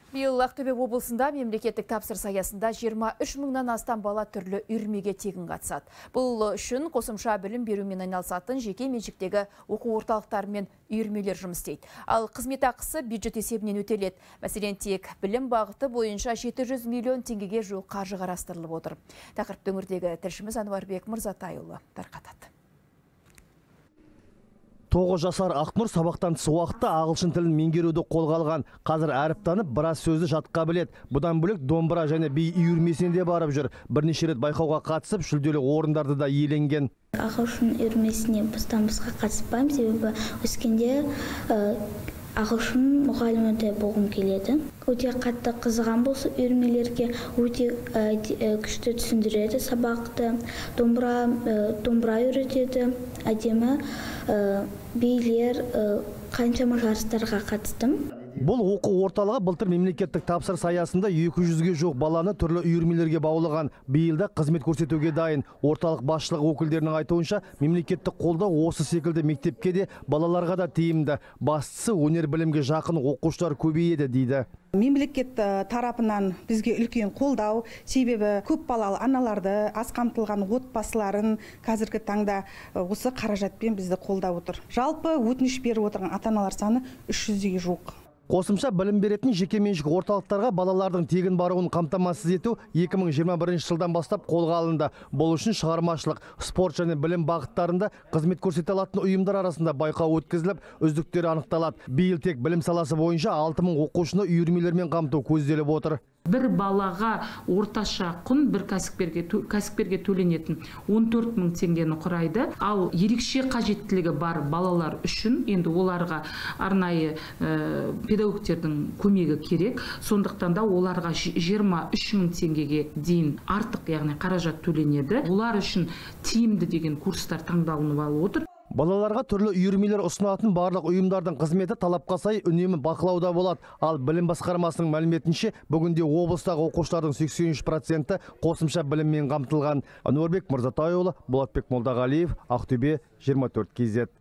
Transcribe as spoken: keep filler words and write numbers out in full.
Биыл Ақтөбе облысында мемлекеттік тапсырыс аясында жиырма үш мыңнан астам бала түрлі үйірмеге тегін қатысады. Бұл үшін қосымша білім берумен айналысатын жеке меншіктегі оқу орталықтары мен үйірмелер жұмыс істейді. Ал қызмет ақысы бюджет есебінен өтеледі. Мәселен, тек білім бағыты бойынша жеті жүз миллион теңгеге жуық қаржы қарастырылып отыр. Тақырыпты өңірдегі тілшіміз Ануарбек Мырзатайұлы тарқатады. Тоғыз жасар Ақнұр сабақтан тыс уақытта ағылшын тілін меңгеруді қолға алған. Қазір әріп танып, біраз сөзді жатқа білет. Бұдан бөлек домбыра және би үйірмесіне де барып жүр. Бірнеше рет байқауға қатысып, жүлделі орындарды да иеленген. Ағылшын үйірмесіне бұстан-бұсқа қатыспаймын, себебі өскенде ағылшын мұғалімі де болғым келеді. Өте қатты қызыған болса үйірмелерге, өте күшті түсіндіреді сабақты. Домбыра, домбыра үйретеді, әдемі билер, қаншама жарыстарға қатыстым. Бұл оқу орталығы былтыр мемлекеттік тапсырыс аясында екі жүзге жоқ баланы түрлі үйірмелерге баулыған. Биылда қызмет көрсетуге дайын. Орталық басшылығы өкілдерінің айтуынша, мемлекеттік қолдау осы секілді мектепке де балаларға да тиімді. Бастысы өнер білімге жақын оқушылар көбейеді дейді. Мемлекет тарапынан бізге үлкен қолдау, себебі көп балалы аналарды, аз қамтылған отбасыларын қазіргі таңда осы қаражатпен бізді қолдап отыр. Жалпы өтініш беріп отырған ата-аналар саны үш жүзге жуық. Қосымша білім беретін жекеменшік орталықтарға балалардың тегін баруын қамтамасыз ету екі мың жиырма бірінші жылдан бастап қолға алынды. Бұл үшін шығармашылық, спорт және білім бағыттарында қызмет көрсете алатын ұйымдар арасында байқау өткізіліп, үздіктері анықталады. Биыл тек білім саласы бойынша алты мың оқушыны үйірмелермен қамту көзделіп отыр. Бір балаға орташа құн бір кәсіпкерге, кәсіпкерге төленетін он төрт мың теңгені құрайды. Ал ерекше қажеттілігі бар балалар үшін енді оларға арнайы ә, педагогтердің көмегі керек. Сондықтан да оларға жиырма үш мың теңгеге дейін артық, яғни қаражат төленеді. Олар үшін тиімді деген курстар таңдалынып алып отыр. Балаларға түрлі үйірмелер ұсынатын барлық ұйымдардың қызметі талапқа сай үнемі бақылауда болады. Ал білім басқармасының мәліметінше, бүгінде облыстағы оқушылардың сексен үш проценті қосымша біліммен қамтылған. Ануарбек Мырзатайұлы, Болатбек Молдағалиев, Ақтөбе, жиырма төрт кей зет.